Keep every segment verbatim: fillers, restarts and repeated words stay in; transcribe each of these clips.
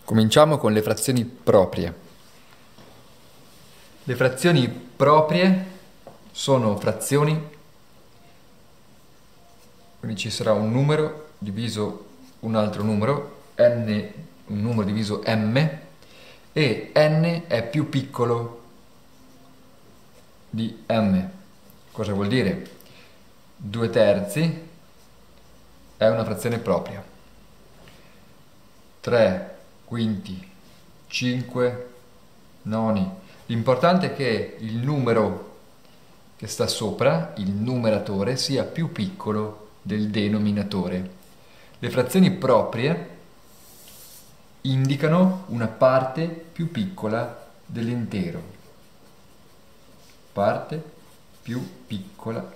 Cominciamo con le frazioni proprie. Le frazioni proprie sono frazioni, quindi ci sarà un numero diviso un altro numero, n, un numero diviso m, e n è più piccolo di m. Cosa vuol dire? Due terzi è una frazione propria. tre quinti, cinque noni. L'importante è che il numero che sta sopra, il numeratore, sia più piccolo del denominatore. Le frazioni proprie indicano una parte più piccola dell'intero. Parte più piccola.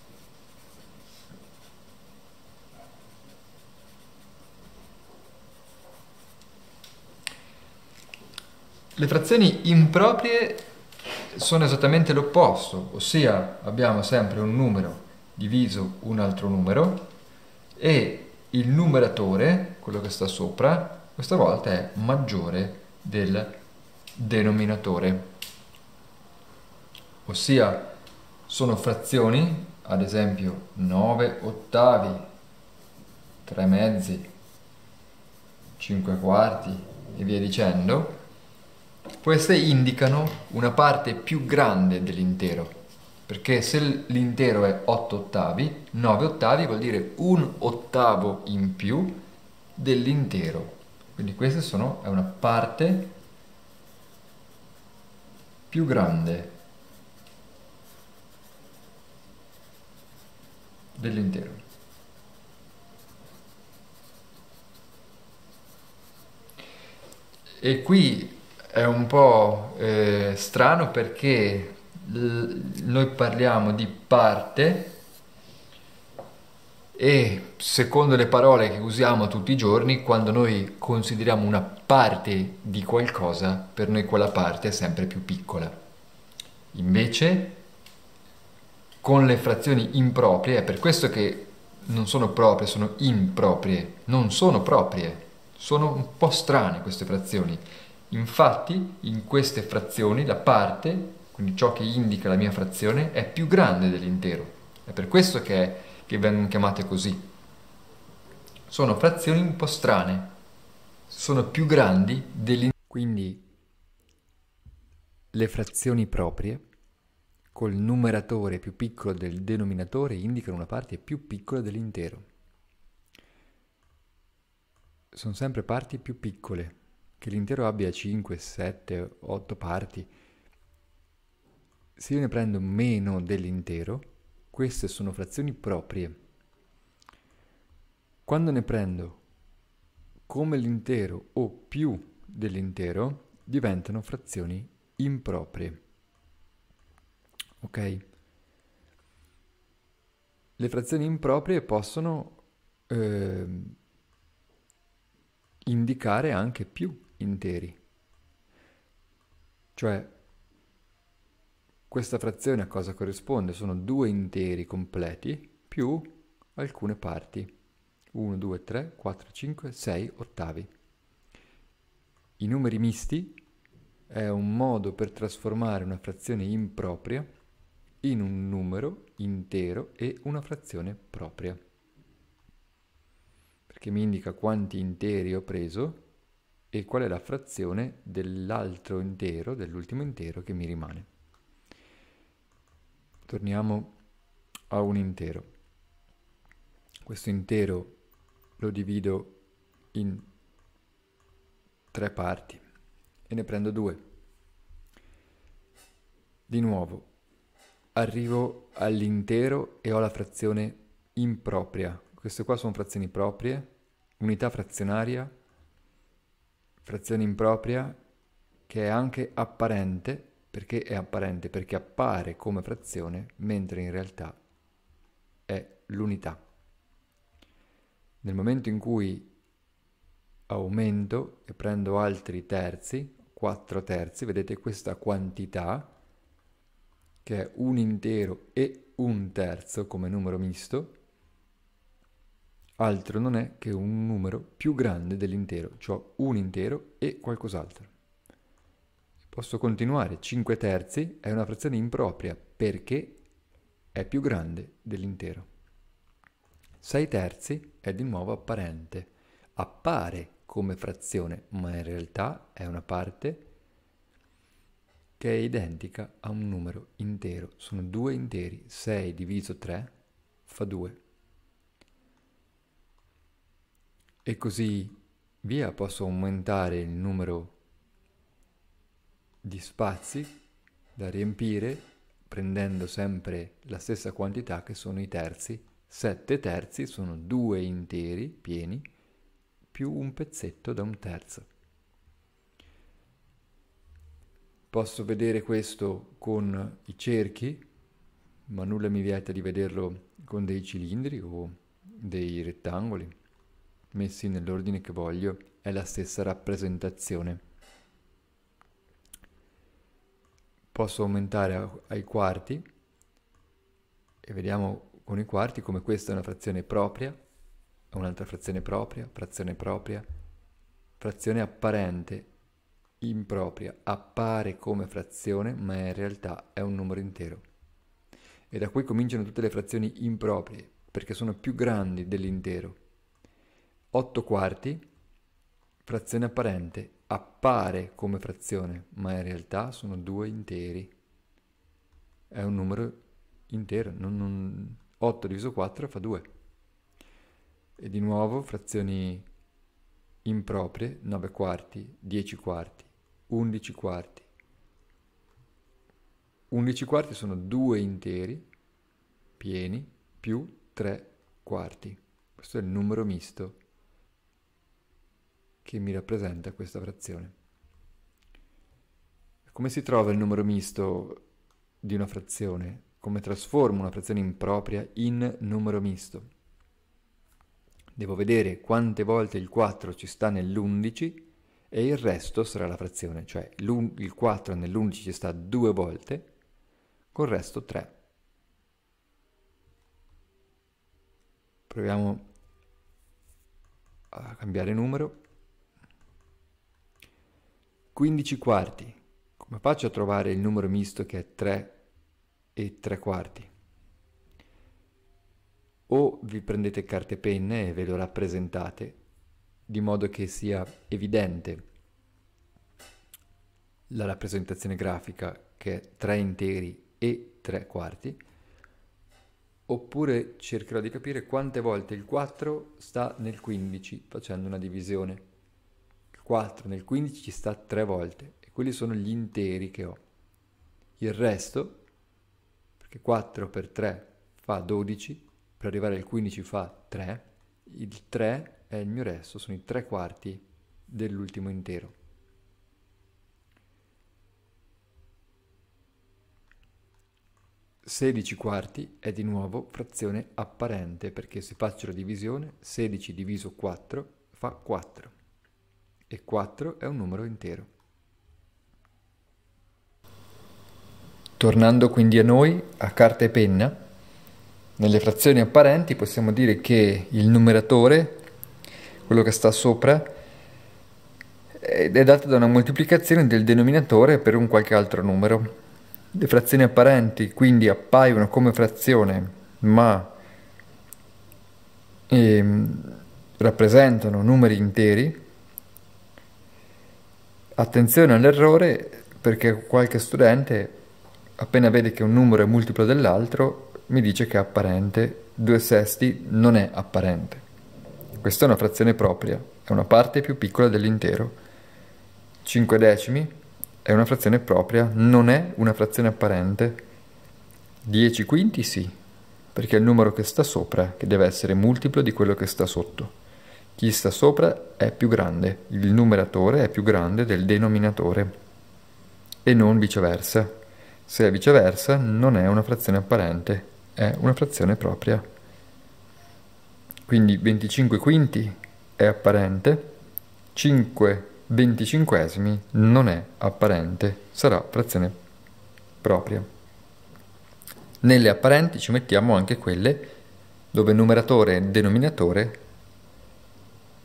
Le frazioni improprie sono esattamente l'opposto, ossia abbiamo sempre un numero diviso un altro numero e il numeratore, quello che sta sopra, questa volta è maggiore del denominatore. Ossia sono frazioni, ad esempio nove ottavi, tre mezzi, cinque quarti e via dicendo. Queste indicano una parte più grande dell'intero, perché se l'intero è otto ottavi, nove ottavi vuol dire un ottavo in più dell'intero. Quindi questa sono, è una parte più grande dell'intero. E qui è un po' eh, strano perché l- noi parliamo di parte e secondo le parole che usiamo tutti i giorni, quando noi consideriamo una parte di qualcosa, per noi quella parte è sempre più piccola. Invece, con le frazioni improprie, è per questo che non sono proprie, sono improprie, non sono proprie, sono un po' strane queste frazioni. Infatti, in queste frazioni la parte, quindi ciò che indica la mia frazione, è più grande dell'intero. È per questo che, è, che vengono chiamate così. Sono frazioni un po' strane, sono più grandi dell'intero. Quindi le frazioni proprie col numeratore più piccolo del denominatore indicano una parte più piccola dell'intero. Sono sempre parti più piccole. Che l'intero abbia cinque, sette, otto parti. Se io ne prendo meno dell'intero, queste sono frazioni proprie. Quando ne prendo come l'intero o più dell'intero, diventano frazioni improprie. Ok? Le frazioni improprie possono eh, indicare anche più interi. Cioè, questa frazione a cosa corrisponde? Sono due interi completi più alcune parti. uno, due, tre, quattro, cinque, sei ottavi. I numeri misti è un modo per trasformare una frazione impropria in un numero intero e una frazione propria. Perché mi indica quanti interi ho preso e qual è la frazione dell'altro intero, dell'ultimo intero che mi rimane. Torniamo a un intero. Questo intero lo divido in tre parti e ne prendo due. Di nuovo, arrivo all'intero e ho la frazione impropria. Queste qua sono frazioni proprie, unità frazionaria, frazione impropria, che è anche apparente. Perché è apparente? Perché appare come frazione, mentre in realtà è l'unità. Nel momento in cui aumento e prendo altri terzi, quattro terzi, vedete questa quantità, che è un intero e un terzo come numero misto, altro non è che un numero più grande dell'intero, cioè un intero e qualcos'altro. Posso continuare, cinque terzi è una frazione impropria perché è più grande dell'intero. sei terzi è di nuovo apparente, appare come frazione, ma in realtà è una parte che è identica a un numero intero. Sono due interi, sei diviso tre fa due. E così via, posso aumentare il numero di spazi da riempire prendendo sempre la stessa quantità che sono i terzi. sette terzi sono due interi pieni più un pezzetto da un terzo. Posso vedere questo con i cerchi, ma nulla mi vieta di vederlo con dei cilindri o dei rettangoli messi nell'ordine che voglio, è la stessa rappresentazione. Posso aumentare ai quarti e vediamo con i quarti come questa è una frazione propria, un'altra frazione propria, frazione propria, frazione apparente, impropria, appare come frazione ma in realtà è un numero intero. E da qui cominciano tutte le frazioni improprie perché sono più grandi dell'intero. otto quarti, frazione apparente, appare come frazione, ma in realtà sono due interi. È un numero intero, non, non, otto diviso quattro fa due. E di nuovo frazioni improprie, nove quarti, dieci quarti, undici quarti. undici quarti sono due interi pieni più tre quarti. Questo è il numero misto che mi rappresenta questa frazione. Come si trova il numero misto di una frazione? Come trasformo una frazione impropria in numero misto? Devo vedere quante volte il quattro ci sta nell'undici e il resto sarà la frazione, cioè il quattro nell'undici ci sta due volte, col resto tre. Proviamo a cambiare numero. quindici quarti. Come faccio a trovare il numero misto che è tre e tre quarti? O vi prendete carta e penne e ve lo rappresentate, di modo che sia evidente la rappresentazione grafica che è tre interi e tre quarti, oppure cercherò di capire quante volte il quattro sta nel quindici facendo una divisione. quattro nel quindici ci sta tre volte e quelli sono gli interi che ho. Il resto, perché quattro per tre fa dodici, per arrivare al quindici fa tre, il tre è il mio resto, sono i tre quarti dell'ultimo intero. sedici quarti è di nuovo frazione apparente perché se faccio la divisione sedici diviso quattro fa quattro. E quattro è un numero intero. Tornando quindi a noi, a carta e penna, nelle frazioni apparenti possiamo dire che il numeratore, quello che sta sopra, è dato da una moltiplicazione del denominatore per un qualche altro numero. Le frazioni apparenti quindi appaiono come frazione, ma ehm, rappresentano numeri interi. Attenzione all'errore, perché qualche studente, appena vede che un numero è multiplo dell'altro, mi dice che è apparente. due sesti non è apparente. Questa è una frazione propria, è una parte più piccola dell'intero. cinque decimi è una frazione propria, non è una frazione apparente. dieci quinti sì, perché è il numero che sta sopra, che deve essere multiplo di quello che sta sotto. Chi sta sopra è più grande, il numeratore è più grande del denominatore e non viceversa. Se è viceversa non è una frazione apparente, è una frazione propria. Quindi venticinque quinti è apparente, cinque venticinquesimi non è apparente, sarà frazione propria. Nelle apparenti ci mettiamo anche quelle dove numeratore e denominatore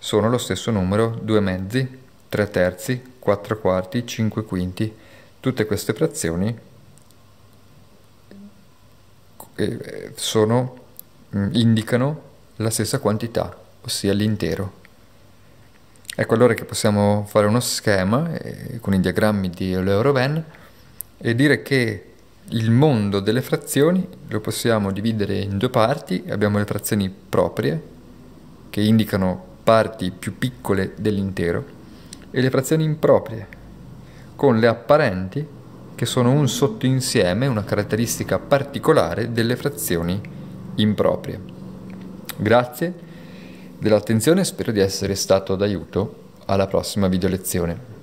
sono lo stesso numero, due mezzi, tre terzi, quattro quarti, cinque quinti. Tutte queste frazioni eh, sono, indicano la stessa quantità, ossia l'intero. Ecco allora che possiamo fare uno schema eh, con i diagrammi di Euler-Venn e dire che il mondo delle frazioni lo possiamo dividere in due parti. Abbiamo le frazioni proprie, che indicano parti più piccole dell'intero, e le frazioni improprie, con le apparenti, che sono un sottoinsieme, una caratteristica particolare delle frazioni improprie. Grazie dell'attenzione, spero di essere stato d'aiuto. Alla prossima video lezione.